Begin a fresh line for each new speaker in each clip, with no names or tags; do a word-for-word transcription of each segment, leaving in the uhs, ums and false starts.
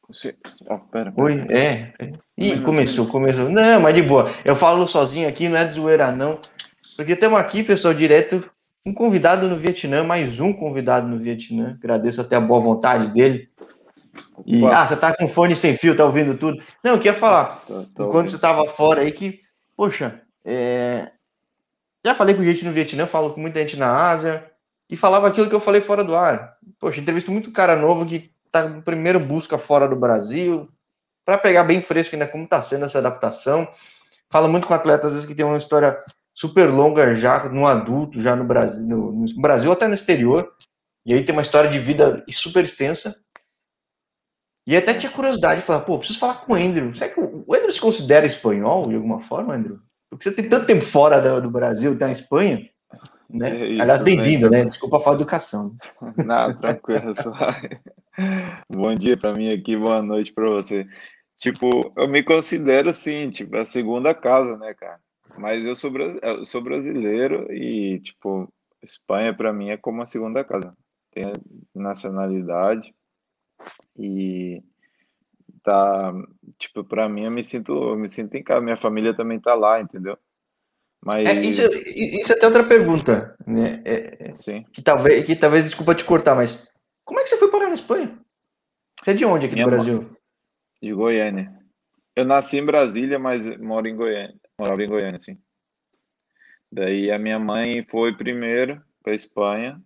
Você... Oh, pera, pera,
Oi,
pera.
é. é.
Um
Ih,
minuto, um
começou,
minuto.
começou. Não, mas de boa. Eu falo sozinho aqui, não é de zoeira, não. Porque temos aqui, pessoal, direto, um convidado no Vietnã, mais um convidado no Vietnã. Agradeço até a boa vontade dele. E,
Opa,
ah, você tá com fone sem fio, tá ouvindo tudo? Não, eu queria falar,
tô, tô
enquanto você
ouvindo.
tava fora aí, que, poxa, é, já falei com gente no Vietnã, falo com muita gente na Ásia, e falava aquilo que eu falei fora do ar. Poxa, entrevisto muito cara novo que tá no primeiro busca fora do Brasil, para pegar bem fresco ainda como tá sendo essa adaptação. Falo muito com atletas, às vezes, que tem uma história super longa já no adulto, já no Brasil, no, no Brasil até no exterior, e aí tem uma história de vida super extensa. E até
É,
tinha curiosidade de falar, pô, preciso falar com o Andrew. Será que o Andrew se considera espanhol de alguma forma, Andrew? Porque você tem tanto tempo fora do, do Brasil, tá na Espanha,
que
né? Aliás,
isso, nem
bem-vindo, né?
tanto.
Desculpa a falta de educação.
Nada, tranquilo, suave. Bom dia pra mim aqui, boa noite pra você. Tipo, eu me considero sim, tipo, a segunda casa, né, cara? Mas eu sou, bra- eu sou brasileiro e, tipo, Espanha pra mim é como a segunda casa. Tem nacionalidade e tá, tipo, pra mim eu me sinto, eu me sinto em casa. Minha família também tá lá, entendeu?
É, isso,
Mas,
isso é até outra pergunta, né? É, é,
sim,
que talvez, que talvez, desculpa te cortar, mas como é que você foi parar na Espanha? Você é de onde aqui do
minha mãe
Brasil?
de Goiânia. Eu nasci em Brasília, mas moro em Goiânia. Morava em Goiânia, sim. Daí a minha mãe foi primeiro para Espanha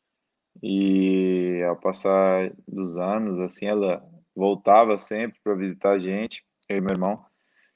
e ao passar dos anos, assim, ela voltava sempre para visitar a gente, eu e meu irmão.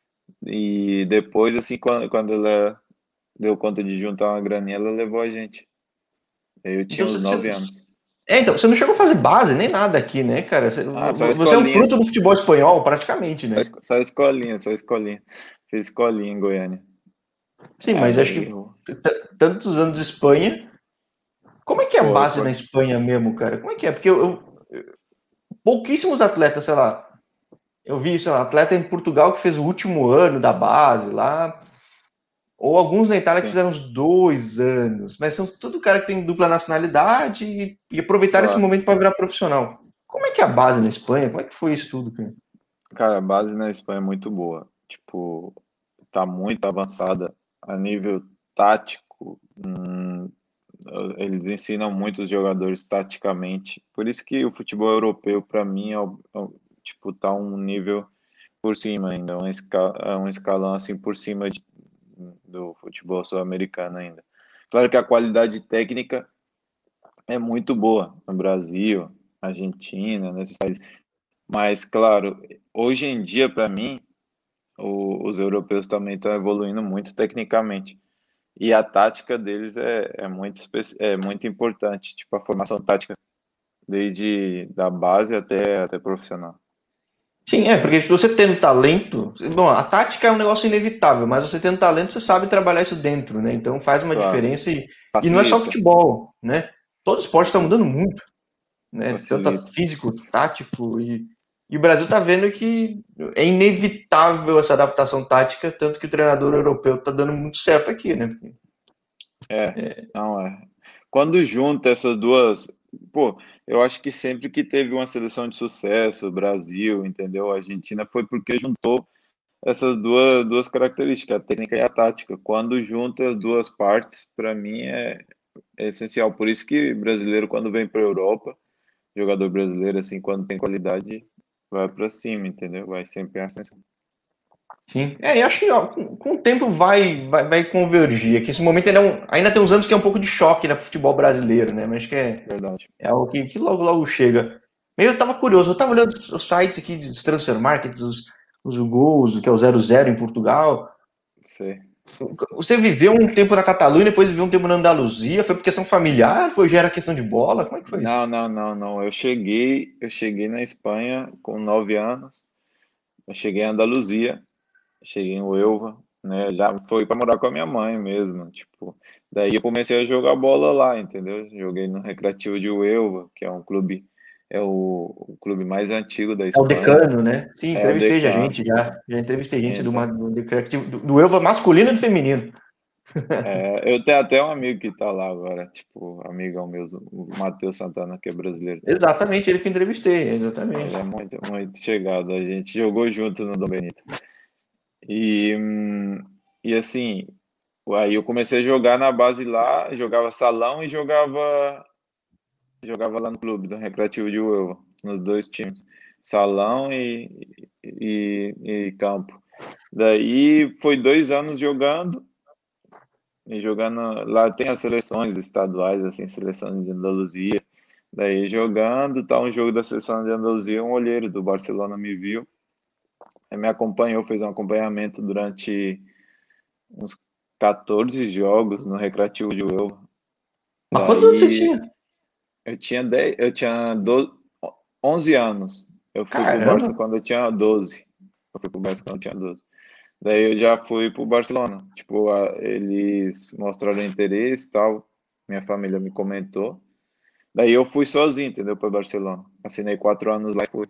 E depois, assim, quando, quando ela deu conta de juntar uma graninha, ela levou a gente. Aí eu tinha
Então,
uns
você,
nove
você-
anos.
é, então, você não chegou a fazer base nem nada aqui, né, cara? Você,
Ah, só
você é um
escolinha.
fruto do futebol espanhol, praticamente,
Só,
né?
esco- só escolinha, só escolinha. Fiz escolinha em Goiânia.
Sim,
É,
mas acho
daí
que
eu...
t- tantos anos de Espanha. Como é que é a
Foi,
base
foi.
na Espanha mesmo, cara? Como é que é? Porque eu, eu- pouquíssimos atletas, sei lá, eu vi, sei lá, atleta em Portugal que fez o último ano da base lá, ou alguns na Itália que
Sim,
fizeram uns dois anos, mas são tudo cara que tem dupla nacionalidade e, e aproveitaram esse
claro.
momento para virar profissional. Como é que é a base na Espanha? Como é que foi isso tudo, cara?
Cara, a base na Espanha é muito boa. Tipo, tá muito avançada a nível tático. Hum, eles ensinam muito os jogadores taticamente. Por isso que o futebol europeu, para mim, é, o- é o- tipo, tá um nível por cima ainda, um, esca, é um escalão assim por cima de- do futebol sul-americano ainda. Claro que a qualidade técnica é muito boa no Brasil, Argentina, nesses países. Mas, claro, hoje em dia, para mim, o- os europeus também estão evoluindo muito tecnicamente. E a tática deles é, é muito, espe- é muito importante, tipo a formação tática, desde da base até, até profissional.
Sim, é, porque se você tendo talento, bom, a tática é um negócio inevitável, mas você tendo talento, você sabe trabalhar isso dentro, né? Então faz uma
Claro,
diferença e, e não é só
facilita,
futebol, né? Todo esporte está
facilita,
mudando muito, né? Tanto a
facilita.
físico, tático e, e o Brasil está vendo que é inevitável essa adaptação tática, tanto que o treinador europeu está dando muito certo aqui, né?
É, não é. Quando junta essas duas, pô, eu acho que sempre que teve uma seleção de sucesso, Brasil, entendeu? A Argentina foi porque juntou essas duas, duas características, a técnica e a tática. Quando junta as duas partes, para mim é, é essencial. Por isso que brasileiro, quando vem para a Europa, jogador brasileiro, assim, quando tem qualidade, vai para cima, entendeu? Vai sempre em ascensão.
Sim. É, eu acho que ó, com, com o tempo vai, vai, vai convergir. Que esse momento ainda, é um- ainda tem uns anos que é um pouco de choque, né, pro futebol brasileiro, né? Mas acho que é,
Verdade.
é algo que, que logo, logo chega. Eu tava curioso, eu tava olhando os sites aqui de transfer markets, os, os gols, que é o zero zero em Portugal.
Sei.
Você viveu um tempo na Catalunha, depois viveu um tempo na Andaluzia, foi por questão familiar, foi já era questão de bola? Como é que foi isso?
Não, não, não, não. Eu cheguei, eu cheguei na Espanha com nove anos. Eu cheguei em Andaluzia, cheguei em Huelva, né? Já foi para morar com a minha mãe mesmo, tipo. Daí eu comecei a jogar bola lá, entendeu? Joguei no Recreativo de Huelva, que é um clube, é o, o clube mais antigo da
É o
Espanha.
Decano, né? Sim,
É o
entrevistei já
Decano.
gente já. Já entrevistei gente do,
Então,
do, do, do Elva masculino e do feminino.
É, eu tenho até um amigo que tá lá agora, tipo, amigão meu, o Matheus Santana, que é brasileiro também.
Exatamente, ele que eu entrevistei, exatamente.
Ele é muito, muito chegado, a gente jogou junto no Dom Benito. E, hum, e assim, aí eu comecei a jogar na base lá, jogava salão e jogava jogava lá no clube do Recreativo de Uelva, nos dois times, salão e, e, e campo. Daí foi dois anos jogando, e jogando lá tem as seleções estaduais, assim, seleção de Andaluzia. Daí jogando, tá um jogo da seleção de Andaluzia, um olheiro do Barcelona me viu, aí me acompanhou, fez um acompanhamento durante uns quatorze jogos no Recreativo de Uelva.
Mas quantos anos você
Daí
tinha?
eu tinha dez, eu tinha doze, onze anos. Eu fui pro Barça
Caramba!
quando eu tinha doze. Eu fui pro Barça quando eu tinha doze. Daí eu já fui pro Barcelona. Tipo, a- eles mostraram interesse e tal. Minha família me comentou. Daí eu fui sozinho, entendeu? Para Barcelona. Assinei quatro anos lá e fui.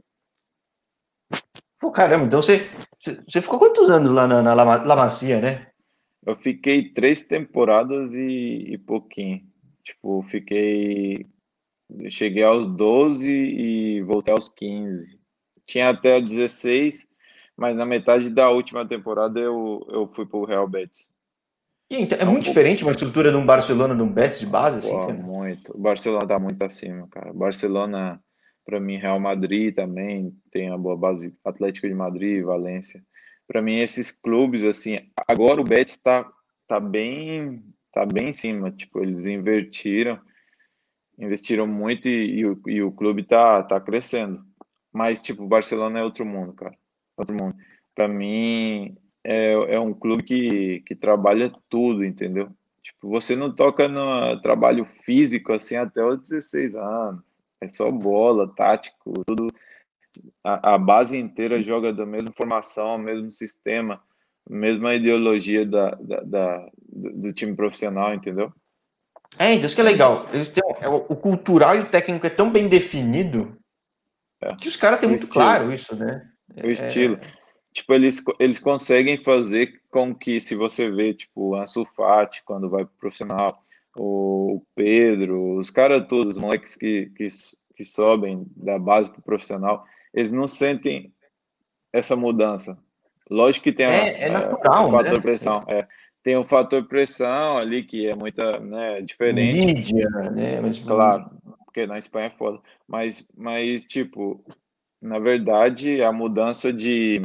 Pô, caramba, então você, você você ficou quantos anos lá na, na La Ma- La Masia, né?
Eu fiquei três temporadas e, e pouquinho. Tipo, fiquei. Eu cheguei aos doze e voltei aos quinze. Tinha até dezesseis, mas na metade da última temporada eu, eu fui pro Real Betis.
E então, é
É um
muito
pouco.
diferente uma estrutura de um Barcelona, de um Betis de base, assim,
Pô,
cara.
muito. O Barcelona tá muito acima, cara. Barcelona, para mim, Real Madrid também tem uma boa base. Atlético de Madrid, Valência. Para mim, esses clubes, assim, agora o Betis tá, tá bem, tá bem em cima. Tipo, eles invertiram, investiram muito e, e o, e o clube tá, tá crescendo. Mas, tipo, o Barcelona é outro mundo, cara. Outro mundo. Para mim, é, é um clube que, que trabalha tudo, entendeu? Tipo, você não toca no trabalho físico assim até os dezesseis anos. É só bola, tático, tudo. A, a base inteira joga da mesma formação, mesmo sistema, mesma ideologia da, da, da- do, do time profissional, entendeu?
É, então isso que é
É,
legal. Eles têm, é, o o cultural e o técnico é tão bem definido
é.
que os caras têm
O
muito
estilo,
claro isso, né?
o estilo.
É,
Tipo, eles, eles conseguem fazer com que, se você vê, tipo, o Ansu Fati, quando vai pro profissional, o Pedro, os caras todos, os moleques que, que, que sobem da base pro profissional, eles não sentem essa mudança. Lógico que tem a-
é, é
a- o
natural,
fator
né?
pressão, é, tem o fator pressão ali, que é muita, né, diferente,
Mídia, né? Mas,
claro, porque na Espanha é foda, mas, mas, tipo, na verdade, a mudança de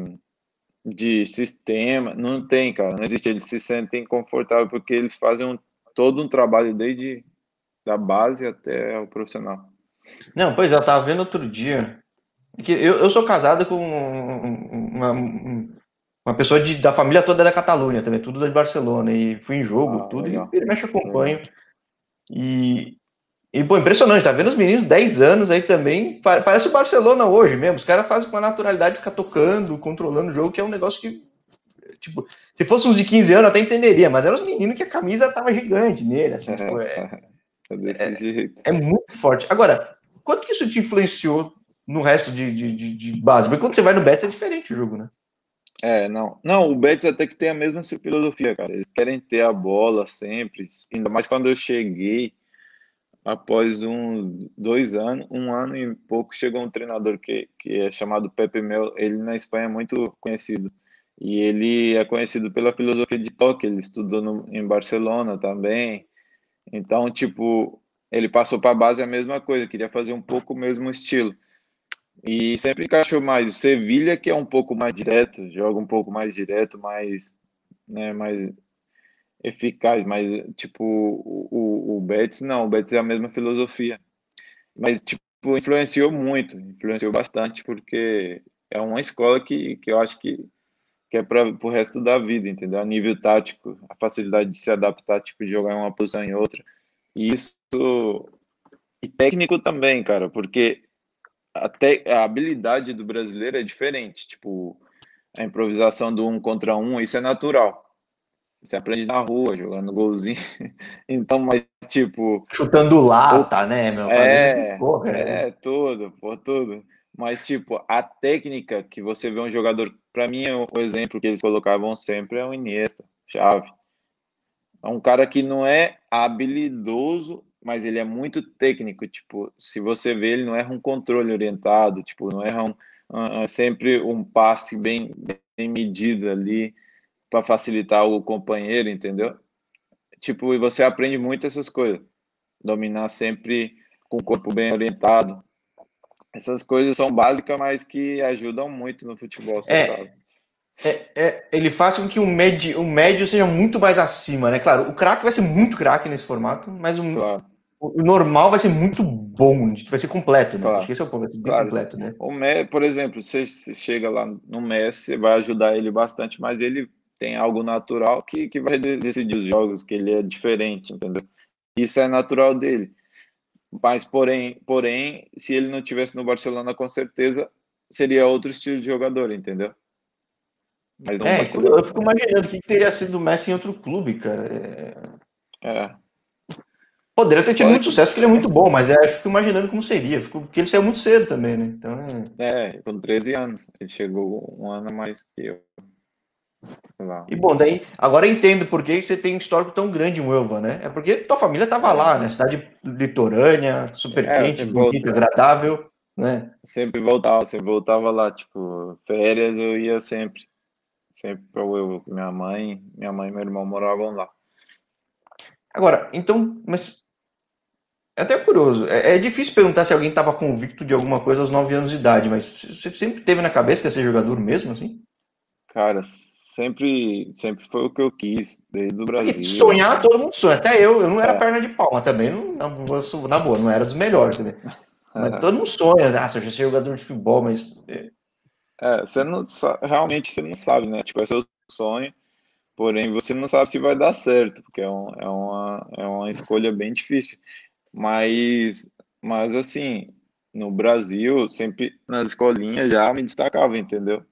de sistema, não tem, cara, não existe. Eles se sentem confortáveis porque eles fazem um, todo um trabalho desde da base até o profissional.
não, pois é, eu tava vendo outro dia. Que eu, eu sou casado com uma, uma pessoa de, da família toda da Catalunha também, tudo de Barcelona. E fui em jogo,
Ah,
tudo, e
legal,
ele mexe acompanho.
legal.
E, e, pô, impressionante, tá vendo os meninos dez anos aí também, pa- parece o Barcelona hoje mesmo. Os caras fazem com a naturalidade, ficar tocando, controlando o jogo, que é um negócio que, tipo, se fosse uns de quinze anos eu até entenderia, mas eram os meninos que a camisa tava gigante nele, assim, tipo, é,
É desse jeito.
é muito forte. Agora, quanto que isso te influenciou no resto de, de, de, de base? Porque quando você vai no Betis é diferente o jogo, né?
É, não. Não, o Betis até que tem a mesma filosofia, cara. Eles querem ter a bola sempre, ainda mais quando eu cheguei, após um, dois anos, um ano e pouco, chegou um treinador que, que é chamado Pepe Mel. Ele na Espanha é muito conhecido. E ele é conhecido pela filosofia de toque. Ele estudou no, em Barcelona também. Então, tipo, ele passou para a base a mesma coisa. Queria fazer um pouco o mesmo estilo. E sempre encaixou mais. O Sevilha, que é um pouco mais direto, joga um pouco mais direto, mais, né, mais eficaz. Mas, tipo, o, o, o Betis, não. O Betis é a mesma filosofia. Mas, tipo, influenciou muito, influenciou bastante, porque é uma escola que, que eu acho que, que é para o resto da vida, entendeu? A nível tático, a facilidade de se adaptar, tipo, de jogar em uma posição em outra. E isso, e técnico também, cara, porque até a habilidade do brasileiro é diferente, tipo, a improvisação do um contra um, isso é natural. Você aprende na rua, jogando golzinho. Então, mas, tipo,
Chutando
o
lata, né, meu? Fazendo.
É,
Porra, é.
é tudo, por tudo. Mas, tipo, a técnica que você vê um jogador, para mim, o o exemplo que eles colocavam sempre é o Iniesta, Xavi. é um cara que não é habilidoso, mas ele é muito técnico. Tipo, se você vê, ele não erra um controle orientado, tipo, não erra um, um, sempre um passe bem, bem medido ali para facilitar o companheiro, entendeu? Tipo, e você aprende muito essas coisas. Dominar sempre com o corpo bem orientado. Essas coisas são básicas, mas que ajudam muito no futebol, você
É,
sabe.
é, é, ele faz com que o médio, o médio seja muito mais acima, né? Claro, o craque vai ser muito craque nesse formato, mas o,
Claro,
o normal vai ser muito bom, vai ser completo, né? Acho
claro,
que esse é o ponto, vai ser bem
claro.
completo, né?
O Messi, por exemplo, você chega lá no Messi, você vai ajudar ele bastante, mas ele tem algo natural que, que vai decidir os jogos, que ele é diferente, entendeu? Isso é natural dele. Mas, porém, porém, se ele não tivesse no Barcelona, com certeza seria outro estilo de jogador, entendeu? Mas no
É,
Barcelona,
eu fico imaginando o que teria sido do Messi em outro clube, cara. É...
é,
Poderia ter tido
fora
muito
que,
sucesso porque ele é muito bom, mas é, eu fico imaginando como seria, fico, porque ele saiu muito cedo também, né? Então, é...
é, com treze anos, ele chegou um ano a mais que eu, sei lá.
E bom, daí agora eu entendo por que você tem um histórico tão grande em Huelva, né? É porque tua família tava
É,
lá, né? Cidade litorânea, super
é, eu
quente,
sempre
bonita,
voltava,
agradável, né?
sempre voltava, sempre voltava lá, tipo, férias eu ia sempre, sempre para o minha mãe, minha mãe e meu irmão moravam lá.
Agora, então, mas é até curioso. É, é difícil perguntar se alguém estava convicto de alguma coisa aos nove anos de idade, mas você sempre teve na cabeça que ia ser jogador mesmo, assim?
Cara, sempre, sempre foi o que eu quis, desde o
Porque
Brasil.
sonhar, todo mundo sonha. Até eu, eu não era
É,
perna de pau, mas também, não, na, boa, na boa, não era dos melhores, né? Mas todo mundo sonha. Ah, se eu já ser jogador de futebol, mas... é,
é, você não sa- realmente você não sabe, né? Tipo, é seu sonho, porém você não sabe se vai dar certo, porque é, um, é uma, é uma escolha bem difícil. Mas, mas assim, no Brasil, sempre nas escolinhas já me destacava, entendeu?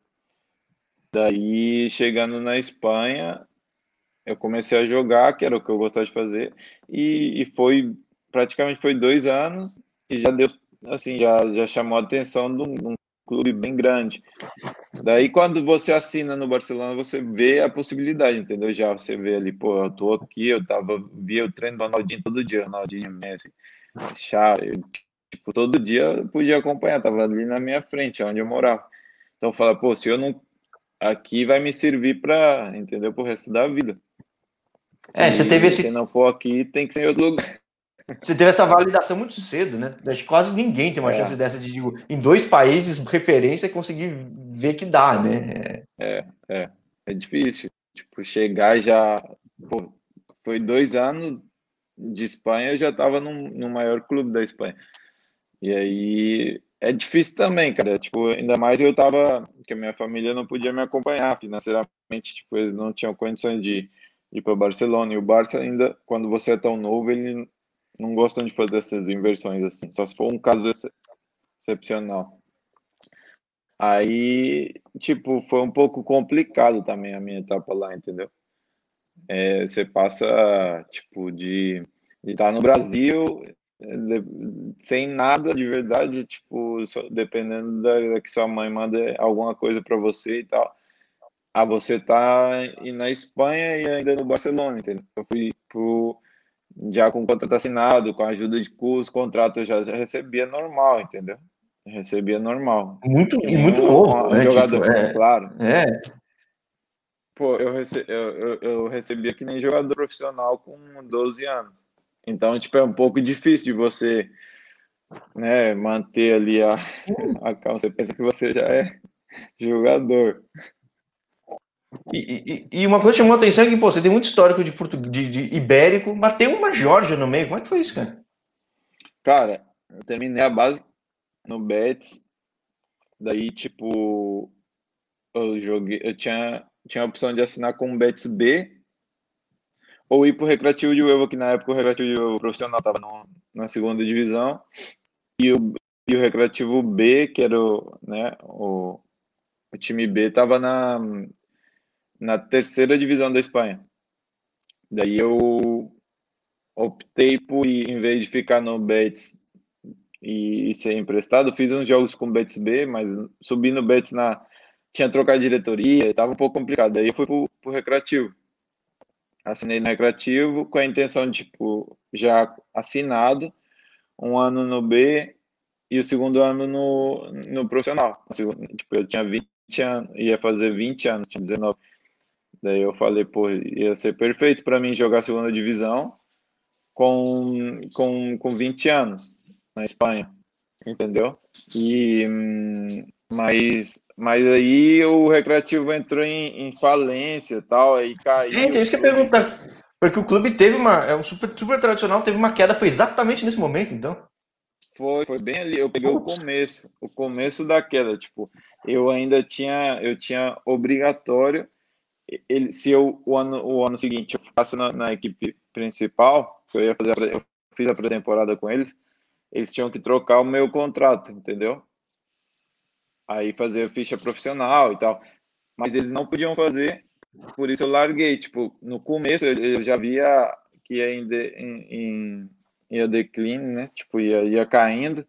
Daí, chegando na Espanha, eu comecei a jogar, que era o que eu gostava de fazer, e, e foi, praticamente foi dois anos, e já deu, assim, já, já chamou a atenção de um, de um clube bem grande. Daí, quando você assina no Barcelona, você vê a possibilidade, entendeu? Já você vê ali, pô, eu tô aqui, eu tava, via o treino do Ronaldinho todo dia, Ronaldinho, Messi, Xavi, tipo, todo dia eu podia acompanhar, tava ali na minha frente, onde eu morava. Então, fala, pô, se eu não, aqui vai me servir para, entendeu, pro resto da vida.
é, você teve
Se, se
esse,
não for aqui, tem que ser em outro lugar.
você teve essa validação muito cedo, né? Acho que quase ninguém tem uma chance
É,
dessa de, digo, em dois países, referência, conseguir ver que dá, né?
é, é, é difícil. Tipo, chegar já, pô, foi dois anos de Espanha, eu já estava no, no maior clube da Espanha. E aí é difícil também, cara. Tipo, ainda mais eu tava, que a minha família não podia me acompanhar financeiramente, tipo, eles não tinham condições de ir para Barcelona. E o Barça ainda, quando você é tão novo, ele não gostam de fazer essas inversões assim, só se for um caso ex- excepcional. Aí, tipo, foi um pouco complicado também a minha etapa lá, entendeu? É, você passa, tipo, de de estar no Brasil, é, de- sem nada de verdade, tipo, só- dependendo da, da que sua mãe manda alguma coisa para você e tal. Ah, você tá e na Espanha e ainda no Barcelona, entendeu? Eu fui pro, já com o contrato assinado, com a ajuda de custo, contrato eu já, já recebia normal, entendeu? Recebia normal.
Muito,
Que
e muito
nenhum
novo,
um
né? Tipo,
jogador,
é,
claro.
é,
Pô, eu, rece, eu, eu, eu recebia que nem jogador profissional com doze anos. Então, tipo, é um pouco difícil de você, né, manter ali a, a calma. Você pensa que você já é jogador.
E, e, e uma coisa que chamou a atenção é que, pô, você tem muito histórico de, portu... de, de ibérico, mas tem uma Geórgia no meio. Como é que foi isso, cara?
Cara, eu terminei a base no Betis, daí, tipo, eu joguei, eu tinha, tinha a opção de assinar com o Betis B ou ir pro Recreativo de Uelva, que na época o Recreativo de Uelva profissional estava na segunda divisão, e o, e o Recreativo B, que era o, né, o, o time B, estava na, na terceira divisão da Espanha. Daí eu optei por, em vez de ficar no Betis e, e ser emprestado, fiz uns jogos com o Betis B, mas subi no Betis na. Tinha trocado de diretoria, estava um pouco complicado. Daí eu fui pro, pro Recreativo. assinei no Recreativo com a intenção de, tipo, já assinado, um ano no B e o segundo ano no, no profissional. Tipo, eu tinha vinte anos, ia fazer vinte anos, tinha dezenove. Daí eu falei, pô, ia ser perfeito para mim jogar segunda divisão com, com, com vinte anos na Espanha, entendeu? E, hum, mas, mas aí o Recreativo entrou em, em falência e tal, aí
É,
caiu
então
o
isso que eu ia
clube.
perguntar. Porque o clube teve uma. É um super, super tradicional, teve uma queda, foi exatamente nesse momento, então.
Foi, foi bem ali. Eu peguei o
Putz.
começo, o começo da queda. Tipo, eu ainda tinha, eu tinha obrigatório. Ele, se eu o ano, o ano seguinte eu ficasse na, na equipe principal, que eu ia fazer, a pré- eu fiz a pré-temporada com eles, eles tinham que trocar o meu contrato, entendeu? Aí fazer a ficha profissional e tal. Mas eles não podiam fazer, por isso eu larguei. Tipo, no começo eu, eu já via que ia em, de, em, em ia declínio, né? Tipo, ia, ia caindo.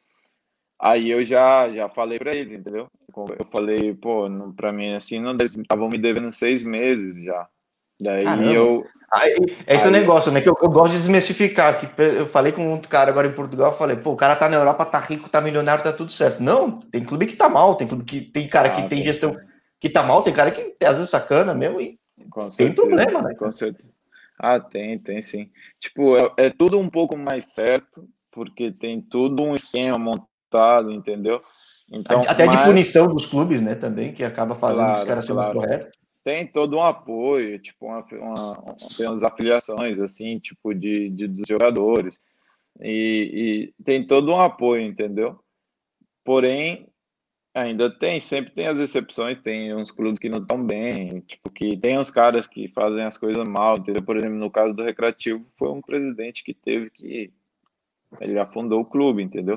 Aí eu já, já falei pra eles, entendeu? Eu falei, pô, não, pra mim assim, não, eles estavam me devendo seis meses já. Daí
Caramba.
eu,
Aí, esse é o
aí,
negócio, né? Que eu, eu gosto de desmistificar. Que eu falei com um outro cara agora em Portugal, eu falei, pô, o cara tá na Europa, tá rico, tá milionário, tá tudo certo. Não, tem clube que tá mal, tem clube que tem cara que
ah,
tem
tem,
gestão que tá mal, tem cara que às vezes sacana mesmo e
com
tem
certeza,
problema, né?
com certeza. Ah, tem, tem sim. Tipo, é, é tudo um pouco mais certo, porque tem tudo um esquema montado, entendeu? Então,
Até de
mas,
punição dos clubes, né, também, que acaba fazendo que os
claro,
caras sejam
claro.
corretos.
Tem todo um apoio, tipo, uma, uma, tem umas afiliações, assim, tipo, de, de dos jogadores. E, e tem todo um apoio, entendeu? Porém, ainda tem, sempre tem as exceções, tem uns clubes que não estão bem, tipo, que tem uns caras que fazem as coisas mal, entendeu? Por exemplo, no caso do Recreativo, foi um presidente que teve que, ele afundou o clube, entendeu?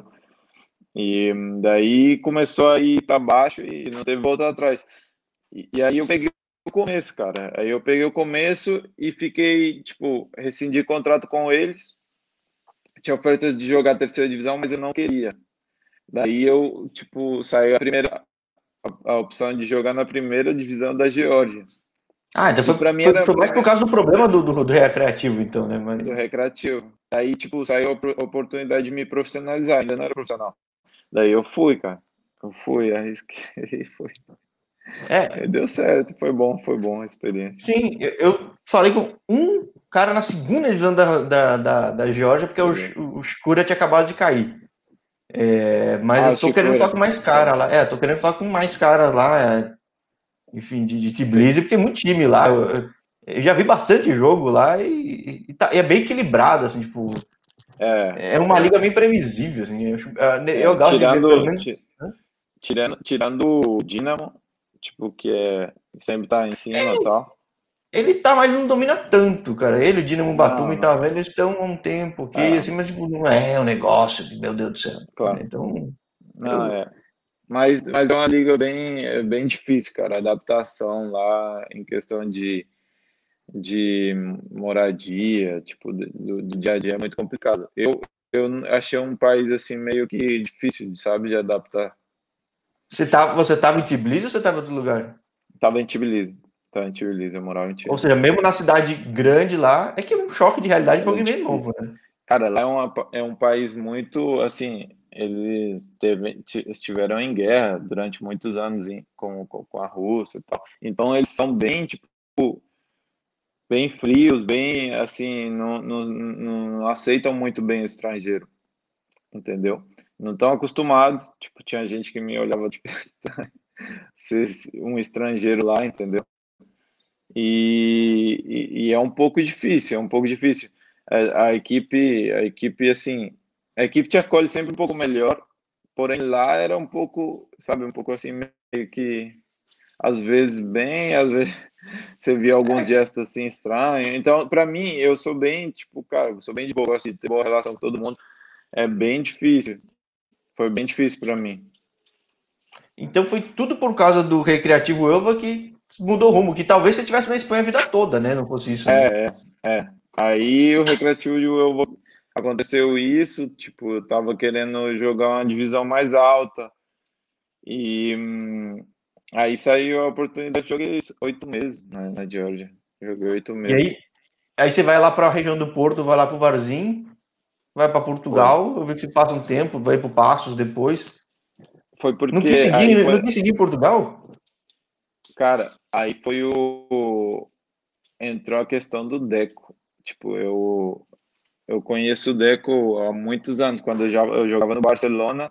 E daí começou a ir para baixo e não teve volta atrás. E, e aí eu peguei o começo, cara. Aí eu peguei o começo e fiquei, tipo, rescindi contrato com eles. Tinha ofertas de jogar a terceira divisão, mas eu não queria. Daí eu, tipo, saiu a primeira a, a opção de jogar na primeira divisão da Geórgia.
Ah, então
E
foi,
para mim
foi,
era
foi mais por causa do problema do, do, do recreativo, então, né? Mas...
do Recreativo. Aí, tipo, saiu a oportunidade de me profissionalizar, ainda não era profissional. Daí eu fui, cara. Eu fui, arrisquei, fui.
É,
E deu certo, foi bom, foi bom a experiência.
sim, eu, eu falei com um cara na segunda divisão da, da, da, da Geórgia, porque o, o Shkura tinha acabado de cair. É, mas
Ah, o
eu tô querendo falar
Chicura.
com mais cara lá. É, tô querendo falar com mais caras lá, é, enfim, de, de
Sim.
Tbilisi, porque tem muito time lá. Eu, eu já vi bastante jogo lá e, e, tá, e é bem equilibrado, assim, tipo,
É,
é uma
é,
liga bem previsível, assim. Eu, acho- eu
é.
gosto de ver, pelo
Tirando,
menos.
ti- tirando, tirando o Dinamo, tipo, que é sempre tá em cima e tal.
Ele tá, mas ele não domina tanto, cara. Ele, o Dinamo
Não,
Batumi, tá
não.
vendo? Eles estão há um tempo aqui,
É,
assim, mas tipo, não é um negócio de, meu Deus do céu. Né?
claro.
Então,
Não,
eu,
é. Mas, mas é uma liga bem, é bem difícil, cara. A adaptação lá em questão de, de moradia, tipo, do, do do dia a dia é muito complicado. Eu, eu achei um país, assim, meio que difícil, sabe, de adaptar.
você, tá, você tava em Tbilisi ou você tava em outro lugar?
Tava em Tbilisi. Tava em Tbilisi, eu morava em
Ou seja,
Tbilisi.
mesmo na cidade grande lá, é que é um choque de realidade para
Era
alguém bem novo,
difícil.
né?
Cara, lá é, uma, é um país muito, assim, eles teve, ti- estiveram em guerra durante muitos anos em, com, com, com a Rússia e tal. Então eles são bem, tipo, bem frios, bem, assim, não, não, não aceitam muito bem o estrangeiro, entendeu? Não estão acostumados, tipo, tinha gente que me olhava, tipo, ser um estrangeiro lá, entendeu? E, e, e é um pouco difícil, é um pouco difícil. A, a equipe, a equipe, assim, a equipe te acolhe sempre um pouco melhor, porém lá era um pouco, sabe, um pouco assim, meio que, às vezes bem, às vezes você via alguns gestos assim estranhos. Então, para mim, eu sou bem, tipo, cara, eu sou bem de boa, gosto de ter boa relação com todo mundo. É bem difícil, foi bem difícil para mim.
Então foi tudo por causa do Recreativo Elva que mudou o rumo, que talvez você tivesse na Espanha a vida toda, né? Não fosse isso, né?
É, é, é. Aí o Recreativo eu vou... aconteceu isso, tipo, eu tava querendo jogar uma divisão mais alta e hum, aí saiu a oportunidade, joguei isso, oito meses na, na Geórgia. Joguei oito
E
meses.
aí, aí você vai lá para a região do Porto, vai lá para o Varzim, vai para
Foi.
Portugal, eu vi que você passa um tempo, vai para o Passos depois.
Foi
Não quis
porque aí
seguir, não
foi,
quis seguir em Portugal?
cara, aí foi o entrou a questão do Deco. Tipo, eu eu conheço o Deco há muitos anos. Quando eu jogava, eu jogava no Barcelona,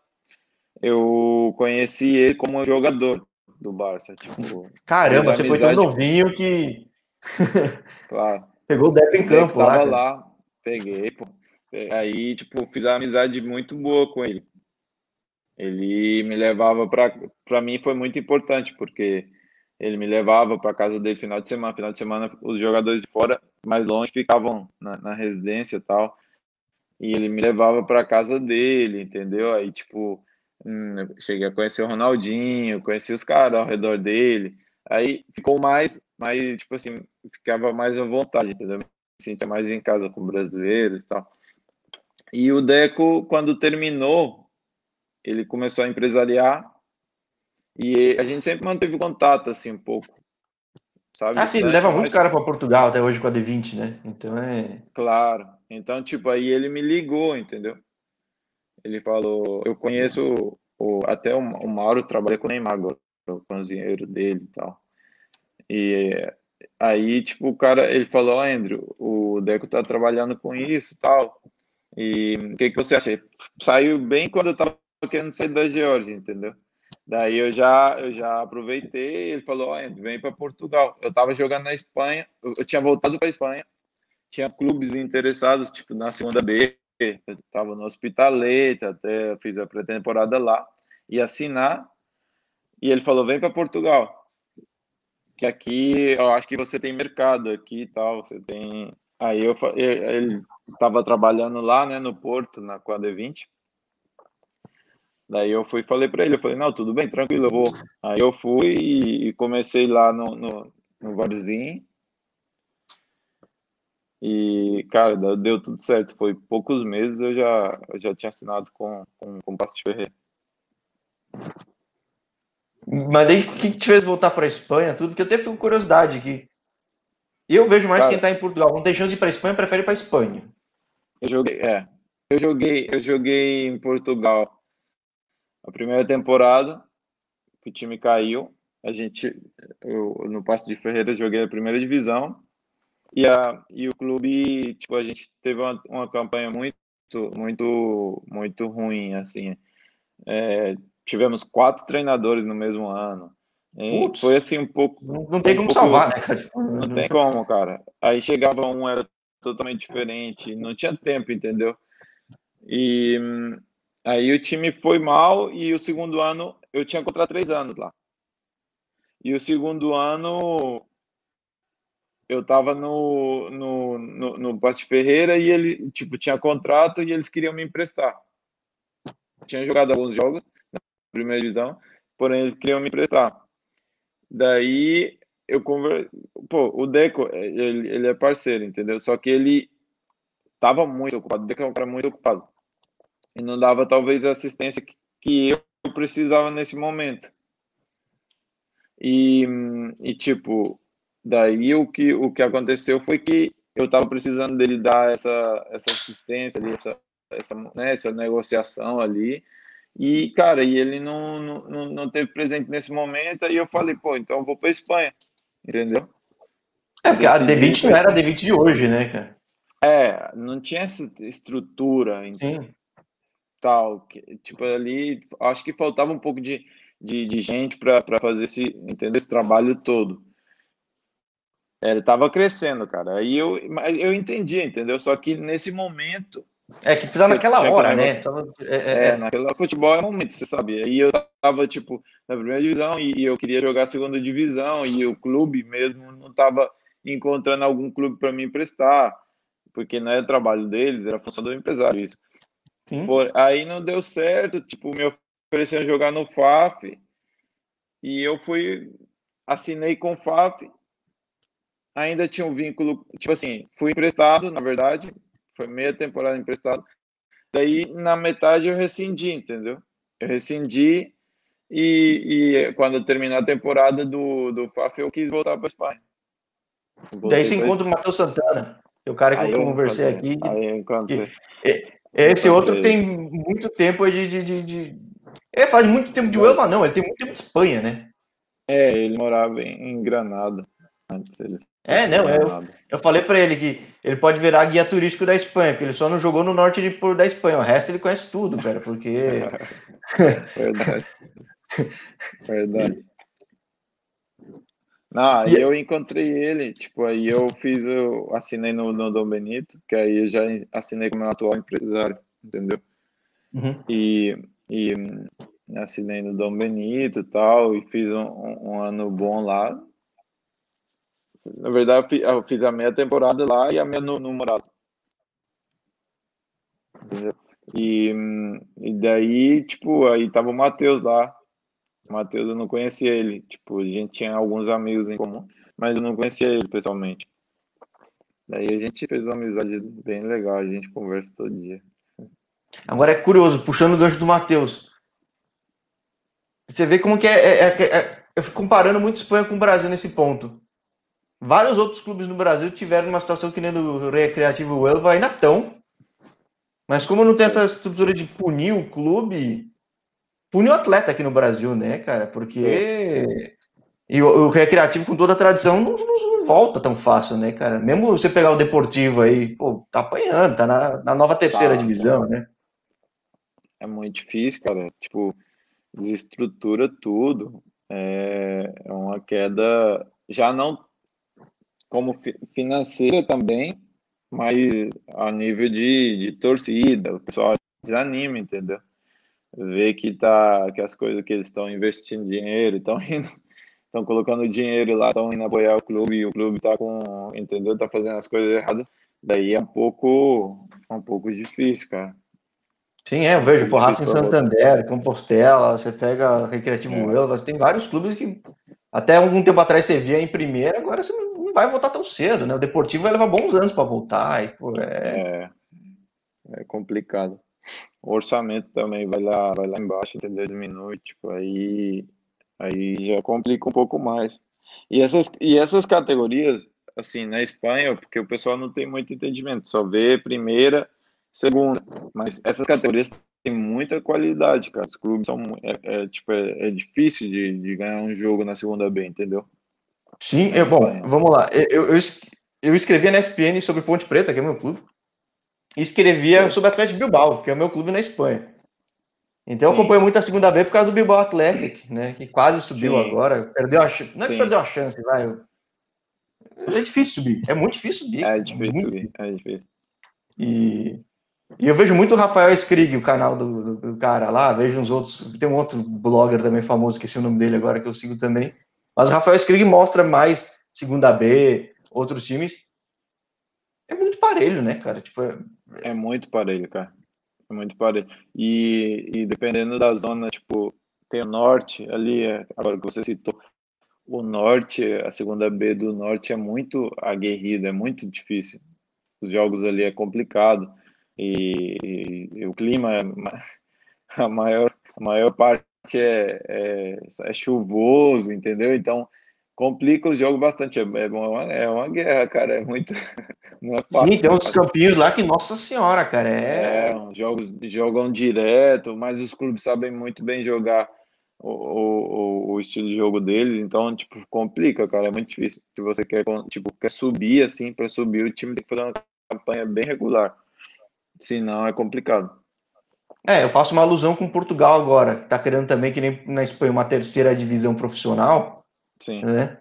eu conheci ele como jogador do Barça. Tipo, fiz
Caramba, você foi tão
amizade com,
novinho que
claro,
pegou o Deco
o
em
Deco
campo lá,
tava
cara.
lá, peguei, pô. Aí, tipo, fiz uma amizade muito boa com ele. Ele me levava para para mim foi muito importante, porque ele me levava para casa dele final de semana. Final de semana, os jogadores de fora, mais longe, ficavam na, na residência e tal. E ele me levava para casa dele, entendeu? Aí, tipo, hum, eu cheguei a conhecer o Ronaldinho, conheci os caras ao redor dele. Aí ficou mais, mais, tipo assim, ficava mais à vontade, entendeu? Me sentia mais em casa com brasileiros e tal. E o Deco, quando terminou, ele começou a empresariar e a gente sempre manteve contato, assim, um pouco, sabe?
Ah, sim, ele
Distante,
leva muito
mas
cara para Portugal até hoje com a D vinte, né? Então é.
claro. Então, tipo, aí ele me ligou, entendeu? Ele falou, eu conheço o, até o, o Mauro trabalha com o Neymar agora, o cozinheiro dele e tal. E aí, tipo, o cara, ele falou, ó, Andrew, o Deco tá trabalhando com isso e tal. E o que que você acha? Saiu bem quando eu tava querendo sair da Geórgia, entendeu? Daí eu já, eu já aproveitei, ele falou, ó, Andrew, vem para Portugal. Eu tava jogando na Espanha, eu, eu tinha voltado para Espanha, tinha clubes interessados, tipo, na segunda B, eu estava no Hospitaleta, até fiz a pré-temporada lá, ia assinar, e ele falou, vem para Portugal, que aqui eu acho que você tem mercado aqui e tal, você tem... Aí eu, ele estava trabalhando lá, né, no Porto, na com a D vinte, daí eu fui e falei para ele, eu falei, não, tudo bem, tranquilo, eu vou. Aí eu fui e comecei lá no, no, no Varzim, e, cara, deu tudo certo. Foi poucos meses eu já, eu já tinha assinado com, com, com o Paços de Ferreira.
Mas daí o que te fez voltar para a Espanha, tudo? Porque eu até fico com curiosidade que eu vejo mais quem
Cara,
está em Portugal, não tem chance de ir para a Espanha, prefere ir para a Espanha.
eu joguei, é, eu joguei, eu joguei em Portugal a primeira temporada, que o time caiu. A gente, eu, no Paços de Ferreira, eu joguei a primeira divisão. E, a, e o clube, tipo, a gente teve uma, uma campanha muito, muito, muito ruim, assim. É, tivemos quatro treinadores no mesmo ano. E foi
Putz,
assim um pouco,
não, não
foi
tem
um
como salvar,
pouco,
né, cara?
não tem como, cara. Aí chegava um, era totalmente diferente, não tinha tempo, entendeu? E hum, aí o time foi mal e o segundo ano eu tinha contrato três anos lá. E o segundo ano eu tava no no no, no Paços Ferreira e ele tipo tinha contrato e eles queriam me emprestar. Tinha jogado alguns jogos na primeira divisão, porém eles queriam me emprestar. Daí eu conver... Pô, o Deco, ele, ele é parceiro, entendeu? Só que ele tava muito ocupado. O Deco é um cara muito ocupado. E não dava talvez a assistência que, que eu precisava nesse momento. E, e tipo, daí o que, o que aconteceu foi que eu tava precisando dele dar essa, essa assistência ali, essa, essa, né, essa negociação ali. E, cara, e ele não, não, não teve presente nesse momento, aí eu falei, pô, então eu vou para Espanha, entendeu?
É, porque a
Decidi ir
D vinte não
para
era a
Espanha.
D vinte de hoje, né, cara?
É, não tinha essa estrutura em
Sim.
tal, que, tipo, ali, acho que faltava um pouco de, de, de gente para fazer esse, entender esse trabalho todo. É, ele tava crescendo, cara. Aí eu, mas eu entendi, entendeu? Só que nesse momento
É que precisa
que eu
naquela
tinha aquele
hora, né?
negócio,
Tava- é, é,
é,
é.
naquele futebol é um momento, você sabe. Aí eu tava, tipo, na primeira divisão e eu queria jogar a segunda divisão e o clube mesmo não tava encontrando algum clube para me emprestar, porque não era trabalho deles, era função do empresário isso.
Sim.
Por, aí não deu certo, tipo, me ofereceram jogar no F A F e eu fui, assinei com o F A F, ainda tinha um vínculo, tipo assim, fui emprestado, na verdade, foi meia temporada emprestado. Daí, na metade, eu rescindi, entendeu? Eu rescindi e, e quando terminar a temporada do, do F A F, eu quis voltar para a Espanha.
Daí você encontra o Matheus Santana, que é o cara que
aí
eu
eu
conversei
encontrei,
aqui.
aí eu encontrei.
Que, esse outro tem muito tempo de. de, de, de... Ele faz muito tempo de UEFA, não, ele tem muito tempo de Espanha, né?
É, ele morava em, em Granada antes. Ele
É, não, eu, eu falei pra ele que ele pode virar guia turístico da Espanha, porque ele só não jogou no norte de, da Espanha, o resto ele conhece tudo, cara, porque.
Verdade. Verdade. Não, aí eu encontrei ele, tipo, aí eu fiz, eu assinei no, no Dom Benito, que aí eu já assinei com o meu atual empresário, entendeu?
Uhum.
E, e assinei no Dom Benito e tal, e fiz um, um ano bom lá. Na verdade, eu fiz, eu fiz a meia temporada lá e a minha no, no Morado. Entendeu? E, e daí, tipo, aí tava o Matheus lá. O Matheus, eu não conhecia ele. Tipo, a gente tinha alguns amigos em comum, mas eu não conhecia ele pessoalmente. Daí a gente fez uma amizade bem legal, a gente conversa todo dia.
Agora é curioso, puxando o gancho do Matheus. Você vê como que é, é, é, é. Eu fico comparando muito Espanha com o Brasil nesse ponto. Vários outros clubes no Brasil tiveram uma situação que nem do Recreativo Huelva, ainda estão. Mas como não tem essa estrutura de punir o clube, pune o atleta aqui no Brasil, né, cara? Porque. Sim. E o, o Recreativo, com toda a tradição, não, não, não volta tão fácil, né, cara? Mesmo você pegar o Deportivo aí, pô, tá apanhando, tá na, na nova terceira tá, divisão, tá. Né?
É muito difícil, cara. Tipo, desestrutura tudo. É, é uma queda, já não como financeira também, mas a nível de, de torcida, o pessoal desanima, entendeu? Vê que, tá, que as coisas que eles estão investindo dinheiro, estão indo, estão colocando dinheiro lá, estão indo apoiar o clube, e o clube está com, entendeu? Tá fazendo as coisas erradas. Daí é um pouco, um pouco difícil, cara.
Sim, é, eu vejo, por Racing Santander, Compostela, você pega Recreativo é. Huelva, tem vários clubes que até algum tempo atrás você via em primeira, agora você não vai voltar tão cedo, né? O Deportivo vai levar bons anos para voltar. E, pô,
é... é... é complicado. O orçamento também vai lá, vai lá embaixo, entendeu? Diminui, tipo, aí, aí já complica um pouco mais. E essas, e essas categorias, assim, na Espanha, porque o pessoal não tem muito entendimento, só vê primeira, segunda, mas essas categorias têm muita qualidade, cara. Os clubes são, é, é tipo, é, é difícil de, de ganhar um jogo na segunda B, entendeu?
Sim, eu, bom, vamos lá. Eu, eu, eu escrevia na S P N sobre Ponte Preta, que é meu clube, e escrevia Sim. sobre Atlético Bilbao, que é o meu clube na Espanha. Então Sim. eu acompanho muito a segunda B por causa do Bilbao Athletic, né? Que quase subiu Sim. agora. Perdeu a chance. Não é que perdeu a chance, vai. É difícil subir. É muito difícil subir.
É difícil muito... subir. É difícil.
E, e eu vejo muito o Rafael Skrig, o canal do, do, do cara lá. Vejo uns outros. Tem um outro blogger também famoso, esqueci o nome dele agora, que eu sigo também. Mas o Rafael Skrig mostra mais segunda B, outros times. É muito parelho, né, cara? Tipo, é...
é muito parelho, cara. É muito parelho. E, e dependendo da zona, tipo, tem o norte ali, agora que você citou, o norte, a segunda B do norte é muito aguerrida, é muito difícil. Os jogos ali é complicado. E, e, e o clima, é, a maior, a maior parte é, é, é chuvoso, entendeu? Então, complica o jogo bastante. É, é, uma, é uma guerra, cara. É muito. Não é fácil,
Sim, tem uns campinhos lá que, nossa senhora, cara,
é. É, jogos jogam direto, mas os clubes sabem muito bem jogar o, o, o estilo de jogo deles, então, tipo, complica, cara. É muito difícil. Se você quer, tipo, quer subir, assim, para subir, o time tem que fazer uma campanha bem regular. Senão, é complicado.
É, eu faço uma alusão com Portugal agora, que tá querendo também, que nem na Espanha, uma terceira divisão profissional.
Sim.
Né?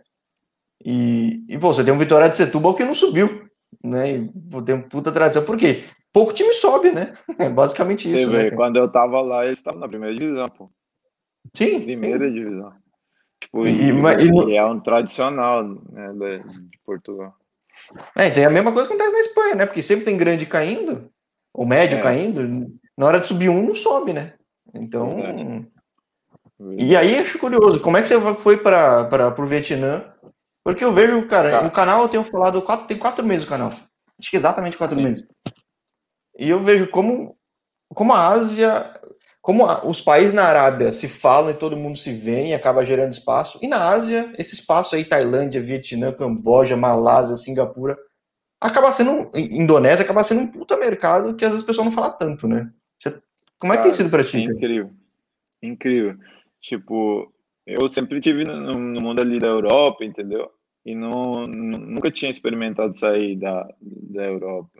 E, e pô, você tem um Vitória de Setúbal que não subiu, né? E tem uma puta tradição. Por quê? Pouco time sobe, né? É basicamente
você
isso,
vê,
né?
Quando eu tava lá, eles estavam na primeira divisão, pô.
Sim.
Primeira
sim.
divisão. Tipo,
e,
e,
e,
e é um tradicional, né, de, de Portugal.
É, tem a mesma coisa que acontece na Espanha, né? Porque sempre tem grande caindo, ou médio é. caindo, na hora de subir um, não sobe, né? Então. Verdade. Verdade. E aí, acho curioso, como é que você foi para o Vietnã? Porque eu vejo, cara, cara, o canal eu tenho falado, quatro, tem quatro meses o canal. Acho que exatamente quatro Sim. meses. E eu vejo como, como a Ásia. como a, os países na Arábia se falam e todo mundo se vê e acaba gerando espaço, e na Ásia, esse espaço aí, Tailândia, Vietnã, Camboja, Malásia, Singapura, acaba sendo, Indonésia acaba sendo um puta mercado que às vezes o pessoal não fala tanto, né? Você, como é que tem
Cara,
sido pra
é
ti, cara?
incrível, incrível. Tipo, eu sempre tive no, no mundo ali da Europa, entendeu? E não, nu- nunca tinha experimentado sair da, da Europa.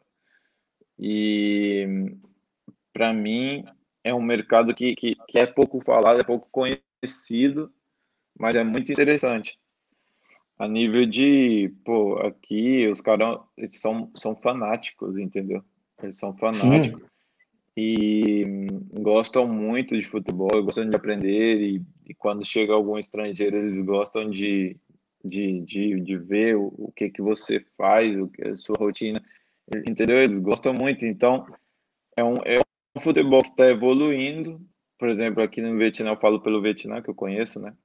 E para mim é um mercado que, que, que é pouco falado, é pouco conhecido, mas é muito interessante. A nível de, pô, aqui os caras eles são, são fanáticos, entendeu? Eles são
Sim,
fanáticos e hum, gostam muito de futebol, gostam de aprender e, e quando chega algum estrangeiro eles gostam de, de, de, de ver o, o que que você faz, o que é a sua rotina, entendeu? Eles gostam muito, então é um, é um futebol que está evoluindo. Por exemplo, aqui no Vietnã, eu falo pelo Vietnã, que eu conheço, né?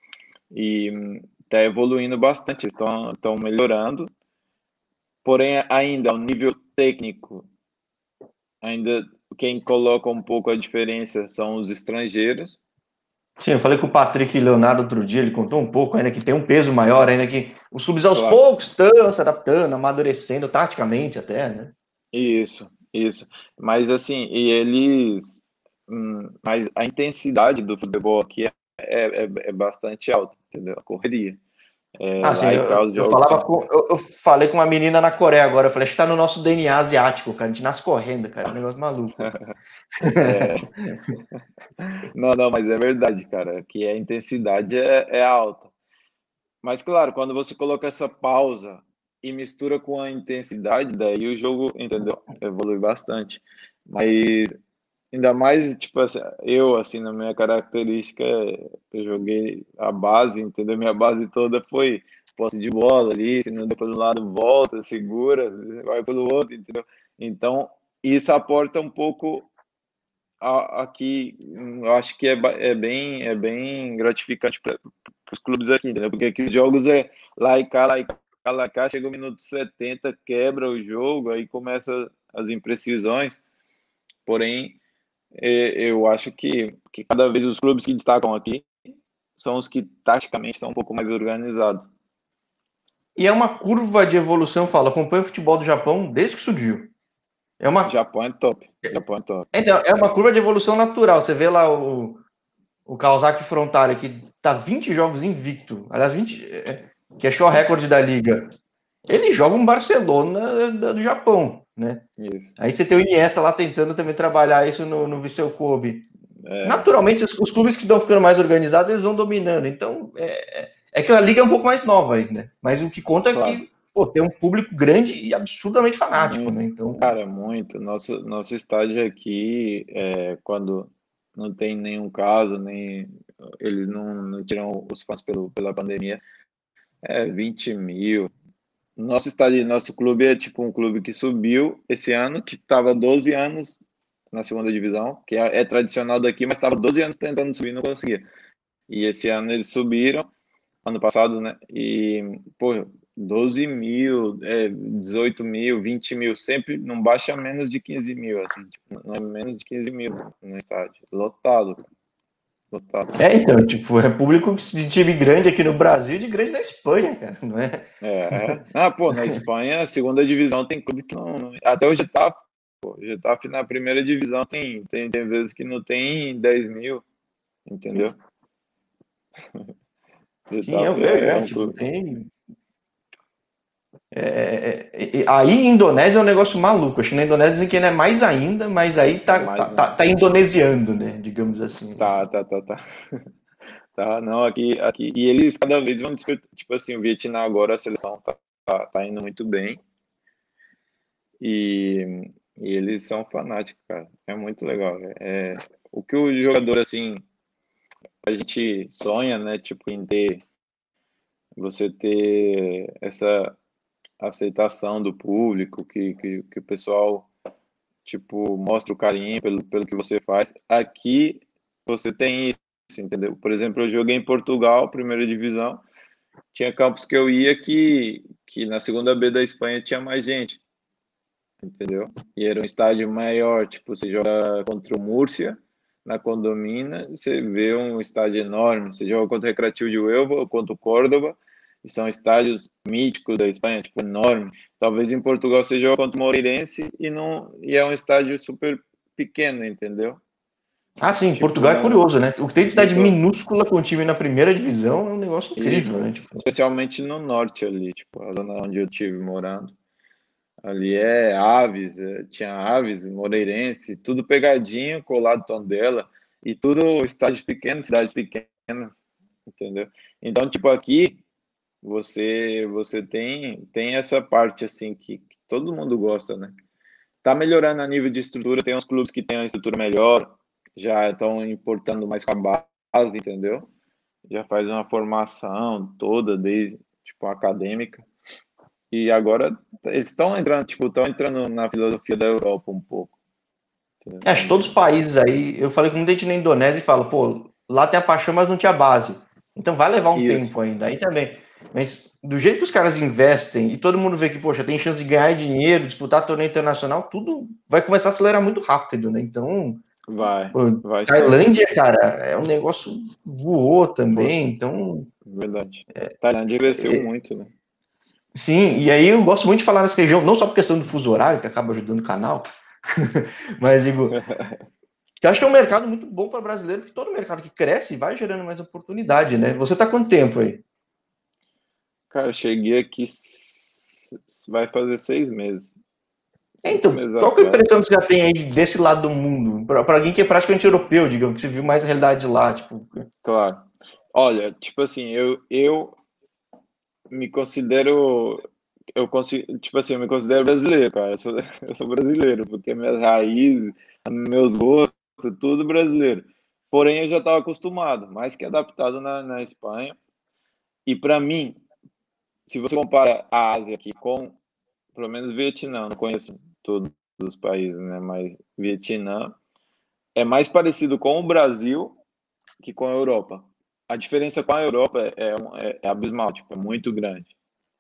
E está evoluindo bastante, estão, estão melhorando. Porém, ainda, ao nível técnico, ainda quem coloca um pouco a diferença são os estrangeiros.
sim, eu falei com o Patrick Leonardo outro dia, ele contou um pouco ainda que tem um peso maior, ainda que os clubes aos
Claro,
poucos estão se adaptando, amadurecendo taticamente até, né?
isso, isso. Mas assim, e eles. hum, Mas a intensidade do futebol aqui é, é, é é bastante alta, entendeu? A correria. É,
Ah, sim,
lá e cá
eu,
os
eu
jogos
falava
são.
com, eu, eu falei com uma menina na Coreia agora, eu falei, acho que tá no nosso D N A asiático, cara, a gente nasce correndo, cara, é um negócio maluco.
É, não, não, mas é verdade, cara, que a intensidade é, é alta. Mas, claro, quando você coloca essa pausa e mistura com a intensidade, daí o jogo, entendeu? Evolui bastante. Mas, ainda mais, tipo assim, eu, assim, na minha característica, eu joguei a base, entendeu? Minha base toda foi posse de bola ali, se não deu pelo lado, volta, segura, vai pelo outro, entendeu? Então, isso aporta um pouco a- aqui, hum, eu acho que é, ba- é bem, é bem gratificante para os clubes aqui, entendeu? Porque aqui os jogos é lá e cá, lá e cá, lá e cá, chega o minuto setenta quebra o jogo, aí começa as imprecisões. Porém, é, eu acho que, que cada vez os clubes que destacam aqui são os que taticamente são um pouco mais organizados.
E é uma curva de evolução, eu falo, acompanho o futebol do Japão desde que surgiu. É uma,
Japão é top, Japão é top.
então, é uma curva de evolução natural, você vê lá o, o Kawasaki Frontale, que tá vinte jogos invicto, aliás, vinte, é, que achou o recorde da liga. Ele joga um Barcelona do Japão, né?
Isso.
Aí você tem o Iniesta lá tentando também trabalhar isso no, no Viseu Kobe.
É,
Naturalmente, os, os clubes que estão ficando mais organizados, eles vão dominando. Então, é, é é que a liga é um pouco mais nova aí, né? Mas o que conta é
claro.
que pô, tem um público grande e absurdamente fanático, né?
Muito,
Então,
cara, muito. Nosso, nosso estádio aqui, é, quando não tem nenhum caso, nem eles não, não tiram os fãs pelo, pela pandemia, é vinte mil. Nosso estádio, nosso clube é tipo um clube que subiu esse ano, que estava doze anos na segunda divisão, que é, é tradicional daqui, mas estava doze anos tentando subir e não conseguia. E esse ano eles subiram, ano passado, né? E, pô, doze mil, é, dezoito mil, vinte mil, sempre não baixa menos de quinze mil, assim, tipo, não é menos de quinze mil no estádio. Lotado, cara, lotado.
é, então, tipo, é público de time grande aqui no Brasil e de grande na Espanha, cara, não é?
É, é. Ah, pô, na Espanha, a segunda divisão tem clube que não. não- Até o Getafe, pô, o Getafe na primeira divisão tem, tem, tem vezes que não tem dez mil, entendeu?
Sim, eu
Getafe
vejo,
é, é
é,
um
tipo,
clube.
tem. É, é, é, é, aí, Indonésia é um negócio maluco. Acho que na Indonésia dizem que ainda é mais ainda, mas aí
É
tá, tá,
mais,
tá,
né?
tá indonesiando, né? Digamos assim. Né?
Tá, tá, tá, tá. Tá, não, aqui, aqui. E eles cada vez vão discutir, tipo assim, o Vietnã agora, a seleção tá, tá, tá indo muito bem. E, e eles são fanáticos, cara. É muito legal. É, o que o jogador, assim, a gente sonha, né? Tipo, em ter, você ter essa aceitação do público, que, que, que o pessoal, tipo, mostra o carinho pelo, pelo que você faz. Aqui você tem isso, entendeu? Por exemplo, eu joguei em Portugal, primeira divisão. Tinha campos que eu ia que, que na segunda B da Espanha tinha mais gente, entendeu? E era um estádio maior, tipo, você joga contra o Múrcia, na Condomina, você vê um estádio enorme. Você joga contra o Recreativo de Huelva ou contra o Córdoba, e são estádios míticos da Espanha, tipo, enorme. Talvez em Portugal você joga contra o Moreirense e, não, e é um estádio super pequeno, entendeu?
Ah, sim,
Tipo,
Portugal é
não...
curioso, né? O que tem de cidade
Isso,
minúscula com time na primeira divisão é um negócio incrível,
isso.
né? Tipo,
Especialmente no norte ali, tipo, a zona onde eu tive morando. Ali é Aves, é, tinha Aves, Moreirense, tudo pegadinho, colado Tondela, e tudo estádios pequenos, cidades pequenas, entendeu? Então, tipo, aqui você você tem tem essa parte assim que, que todo mundo gosta, né? Tá melhorando a nível de estrutura, tem uns clubes que têm uma estrutura melhor, já estão importando mais com a base, entendeu? Já faz uma formação toda, desde tipo acadêmica. E agora eles estão entrando, tipo, estão entrando na filosofia da Europa um pouco, entendeu?
acho que todos os
Também.
países aí, eu falei com muita gente na Indonésia e falo, pô, lá tem a paixão, mas não tinha base. Então vai levar um
Isso,
tempo ainda. Aí também. Mas do jeito que os caras investem e todo mundo vê que, poxa, tem chance de ganhar dinheiro, disputar torneio internacional, tudo vai começar a acelerar muito rápido, né? Então,
vai,
pô,
vai sim.
Tailândia, cara, é um negócio voou
Foi
também. Então,
verdade. Tailândia cresceu muito, né?
sim, e aí eu gosto muito de falar nessa região, não só por questão do fuso horário, que acaba ajudando o canal, mas digo, que eu acho que é um mercado muito bom para brasileiro, porque todo mercado que cresce vai gerando mais oportunidade, né? Você tá quanto tempo aí?
Cara, eu cheguei aqui, s- vai fazer seis meses.
É,
Cinco
então,
meses
qual que é a
atrás.
impressão que você já tem aí desse lado do mundo? Para alguém que é praticamente europeu, digamos, que você viu mais a realidade de lá, tipo.
Claro. Olha, tipo assim, eu, eu me considero. Eu consigo, tipo assim, eu me considero brasileiro, cara. Eu sou, eu sou brasileiro, porque minhas raízes, meus gostos, tudo brasileiro. Porém, eu já estava acostumado, mais que adaptado na, na Espanha. E para mim, se você compara a Ásia aqui com, pelo menos Vietnã, não conheço todos os países, né? Mas Vietnã é mais parecido com o Brasil que com a Europa. A diferença com a Europa é, é, é abismal, tipo, é muito grande.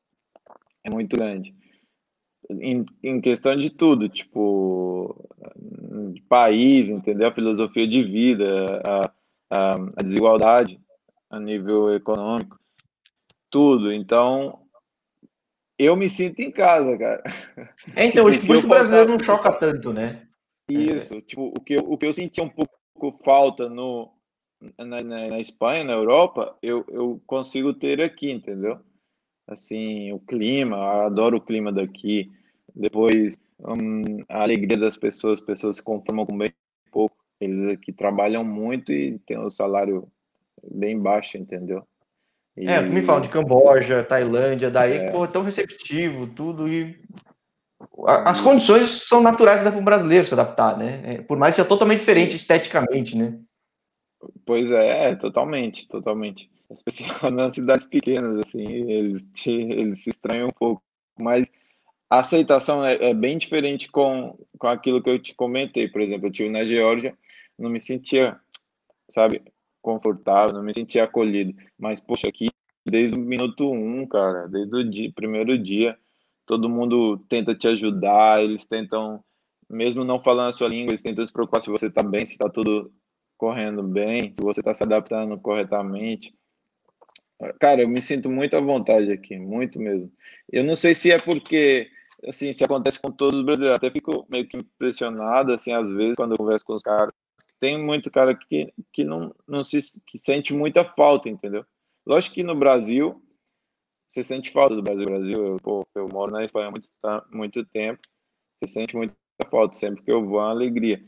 É muito grande. Em, em questão de tudo, tipo, de país, entendeu? A filosofia de vida, a, a, a desigualdade a nível econômico, tudo. Então, eu me sinto em casa, cara.
É, então,
Tipo,
acho
o
que
que
por isso
eu
que o brasileiro
faltava,
não
o que
choca
fa...
tanto, né? É,
Isso, tipo, o que eu, o que eu sentia um pouco falta no na, na, na Espanha, na Europa, eu, eu consigo ter aqui, entendeu? Assim, o clima, eu adoro o clima daqui. Depois, hum, a alegria das pessoas, as pessoas se conformam com bem pouco. Eles aqui trabalham muito e têm um salário bem baixo, entendeu?
é, o que me falam de
E
Camboja, Tailândia, daí que,
é,
pô, é tão receptivo, tudo, e as
isso.
condições são naturais para o brasileiro se adaptar, né? É, por mais que seja totalmente diferente
E,
esteticamente, né?
pois é, é, totalmente, totalmente. Especialmente nas cidades pequenas, assim, eles, te, eles se estranham um pouco. Mas a aceitação é, é bem diferente com, com aquilo que eu te comentei. Por exemplo, eu estive na Geórgia, não me sentia, sabe, confortável, não me sentia acolhido. Mas, poxa, aqui, desde o minuto um, cara, desde o dia, primeiro dia, todo mundo tenta te ajudar, eles tentam, mesmo não falando a sua língua, eles tentam se preocupar se você está bem, se está tudo correndo bem, se você está se adaptando corretamente. Cara, eu me sinto muito à vontade aqui, muito mesmo. Eu não sei se é porque, assim, se acontece com todos os brasileiros, até fico meio que impressionado, assim, às vezes, quando eu converso com os caras. Tem muito cara que, que não, não se que sente muita falta, entendeu? Lógico que no Brasil, você sente falta do Brasil. Brasil, eu, pô, eu moro na Espanha há muito, tá- muito tempo, você sente muita falta, sempre que eu vou é uma alegria.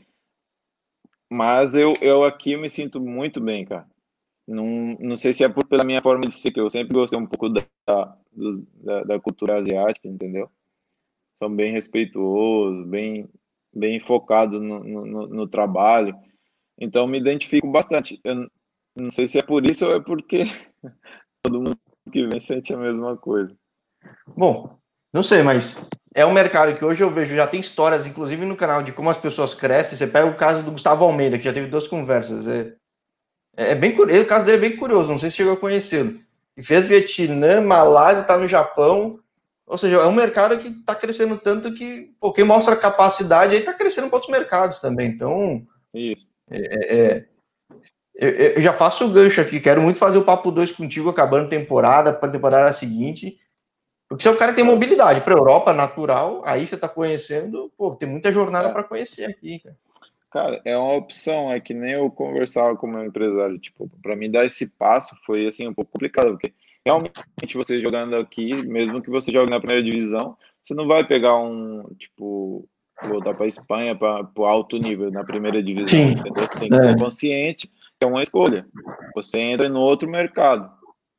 Mas eu, eu aqui me sinto muito bem, cara. Não, não sei se é por, pela minha forma de ser, que eu sempre gostei um pouco da, do- da, da cultura asiática, entendeu? São bem respeituosos, bem, bem focados no, no, no trabalho. Então, me identifico bastante. Eu não sei se é por isso ou é porque todo mundo que vem sente a mesma coisa.
Bom, não sei, mas é um mercado que hoje eu vejo, já tem histórias, inclusive no canal, de como as pessoas crescem. Você pega o caso do Gustavo Almeida, que já teve duas conversas. É, é bem curioso, o caso dele é bem curioso, não sei se chegou a conhecê-lo. E fez Vietnã, Malásia, está no Japão. Ou seja, é um mercado que está crescendo tanto que, pô, quem mostra capacidade aí está crescendo para outros mercados também. Então,
Isso.
É, é, eu, eu já faço o gancho aqui, quero muito fazer o papo dois contigo acabando temporada, para a temporada seguinte, porque você é um cara que tem mobilidade para a Europa, natural, aí você está conhecendo, pô, tem muita jornada
É.
para conhecer aqui, cara.
Cara, é uma opção, é que nem eu conversava com o meu empresário, tipo, para mim dar esse passo foi, assim, um pouco complicado, porque realmente você jogando aqui, mesmo que você jogue na primeira divisão, você não vai pegar um, tipo, voltar para a Espanha, para o alto nível, na primeira divisão,
Sim,
entendeu? Você tem que
é.
ter consciente que é uma escolha. Você entra no outro mercado.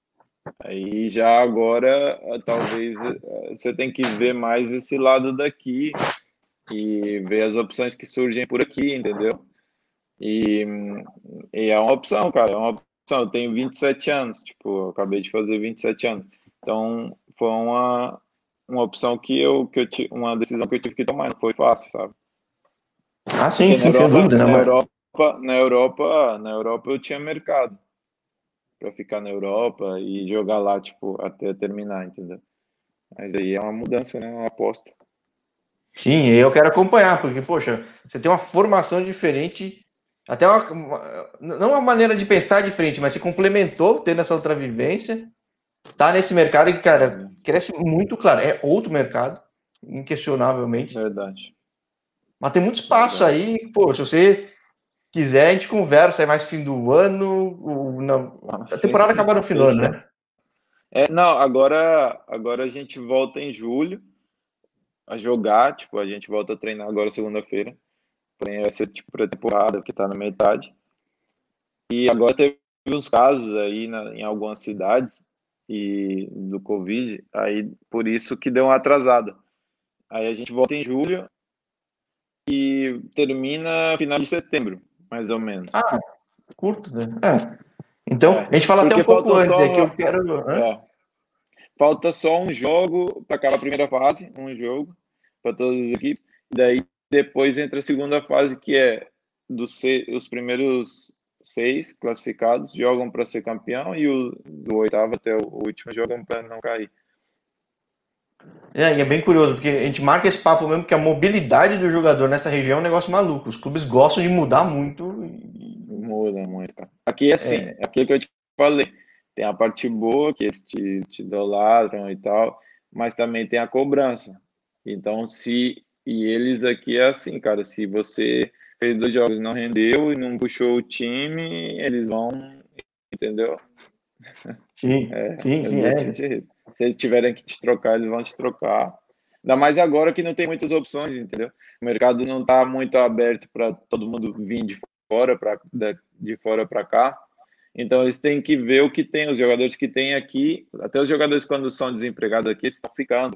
Aí já agora, talvez, você tem que ver mais esse lado daqui e ver as opções que surgem por aqui, entendeu? E, e é uma opção, cara, é uma opção. Eu tenho vinte e sete anos, tipo, eu acabei de fazer vinte e sete anos. Então, foi uma, uma opção que eu, que eu tive, uma decisão que eu tive que tomar, não foi fácil, sabe?
Ah, sim,
Porque na
sim, sem
Europa,
dúvida, né?
na
Mas,
Europa, na Europa, na Europa eu tinha mercado para ficar na Europa e jogar lá, tipo, até terminar, entendeu? Mas aí é uma mudança, né? Uma aposta.
sim, eu quero acompanhar, porque, poxa, você tem uma formação diferente, até uma, uma- não uma maneira de pensar diferente, mas se complementou tendo essa outra vivência, tá nesse mercado que, cara,
É,
cresce muito, claro, é outro mercado, inquestionavelmente,
verdade,
mas tem muito espaço
verdade.
aí, pô, se você quiser, a gente conversa aí mais fim do ano, ou não,
Ah,
a temporada
sim,
acaba no fim do ano,
fechou.
né?
É, não, agora, agora a gente volta em julho a jogar, tipo, a gente volta a treinar agora segunda-feira. Porém, vai ser tipo pré-temporada, que tá na metade. E agora teve uns casos aí na, em algumas cidades e do Covid, aí por isso que deu uma atrasada. Aí a gente volta em julho e termina final de setembro, mais ou menos.
Ah, curto, né? É. Então,
É,
a gente fala até um
porque
pouco
faltam
antes, é que eu
só,
quero... Hã?
é, falta só um jogo para acabar a primeira fase, um jogo para todas as equipes. E daí depois entra a segunda fase, que é dos se- os primeiros seis classificados jogam para ser campeão e o do oitavo até o último jogam para não cair.
É, e é bem curioso, porque a gente marca esse papo mesmo, que a mobilidade do jogador nessa região é um negócio maluco. Os clubes gostam de mudar muito. E-
Muda muito, cara. Aqui é assim, aqui é que eu te falei. Tem a parte boa, que eles te, te idolatram e tal, mas também tem a cobrança. Então, se. E eles aqui é assim, cara, se você fez dois jogos e não rendeu e não puxou o time, eles vão. Entendeu?
Sim,
É,
sim,
é
sim,
desse
é.
jeito. Se eles tiverem que te trocar, eles vão te trocar. Ainda mais agora que não tem muitas opções, entendeu? O mercado não está muito aberto para todo mundo vir de fora para de fora para cá. Então eles têm que ver o que tem, os jogadores que tem aqui, até os jogadores quando são desempregados aqui estão ficando,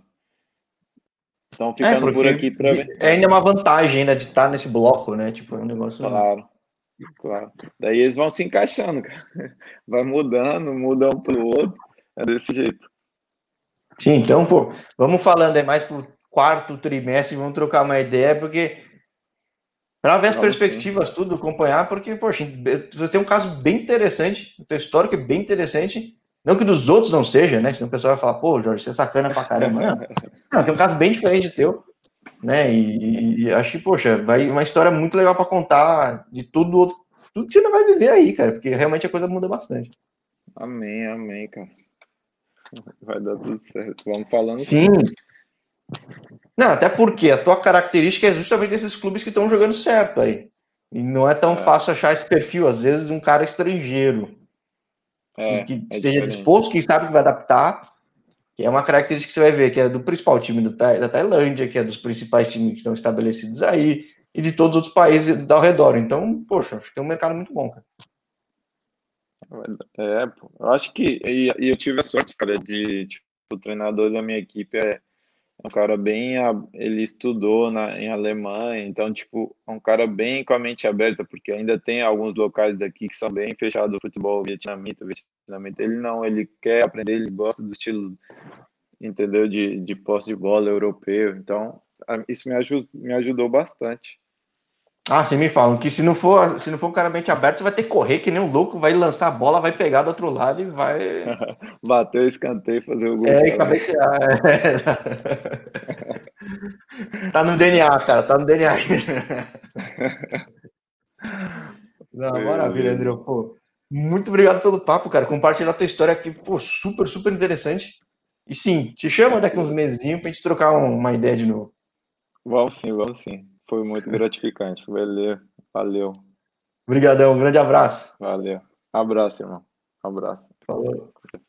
estão
É,
ficando por
porque
aqui para ver.
é
É,
ainda uma vantagem ainda de estar nesse bloco, né? Tipo, é um negócio.
claro, claro. Daí eles vão se encaixando, cara. Vai mudando, muda um pro outro, é desse jeito.
Sim, então, pô, vamos falando aí mais pro quarto trimestre, vamos trocar uma ideia, porque para ver as
Vamos sim.
perspectivas, tudo, acompanhar, porque, poxa, você tem um caso bem interessante, o teu histórico é bem interessante. Não que dos outros não seja, né? Senão o pessoal vai falar, pô, Jorge, você é sacana pra caramba. Não, não tem um caso bem diferente teu, né? E, e acho que, poxa, vai uma história muito legal para contar de tudo, outro, tudo que você ainda vai viver aí, cara, porque realmente a coisa muda bastante.
Amém, amém, cara. Vai dar tudo certo. Vamos falando sim.
Sim, não, até porque a tua característica é justamente desses clubes que estão jogando certo aí. E não é tão
É,
fácil achar esse perfil, às vezes, um cara estrangeiro e
é,
que
é
esteja
diferente.
disposto, quem sabe que vai adaptar, que é uma característica que você vai ver, que é do principal time do, da Tailândia, que é dos principais times que estão estabelecidos aí, e de todos os outros países ao redor. Então, poxa, acho que é um mercado muito bom, cara.
É, pô. Eu acho que. E, e eu tive a sorte, cara, de. Tipo, o treinador da minha equipe é um cara bem. a- Ele estudou na, em Alemanha, então, tipo, é um cara bem com a mente aberta, porque ainda tem alguns locais daqui que são bem fechados do futebol vietnamita, vietnamita. Ele não, ele quer aprender, ele gosta do estilo, entendeu? De, de posse de bola europeu. Então, a- isso me ajudou, me ajudou bastante.
Ah, sim, me falam que se não for, se não for um cara mente aberto, você vai ter que correr que nem um louco, vai lançar a bola, vai pegar do outro lado e vai.
Bater o escanteio e fazer o gol de
É, e
cabeça.
cabecear. Tá no D N A, cara, tá no D N A. Não, maravilha, André. Pô, muito obrigado pelo papo, cara. Compartilhar tua história aqui, pô, super, super interessante. E sim, te chama daqui uns mesinhos pra gente trocar uma ideia de novo.
Vamos sim, vamos sim. Foi muito gratificante. Valeu, valeu,
Obrigadão, um grande abraço.
valeu. Abraço, irmão. Abraço.
Falou.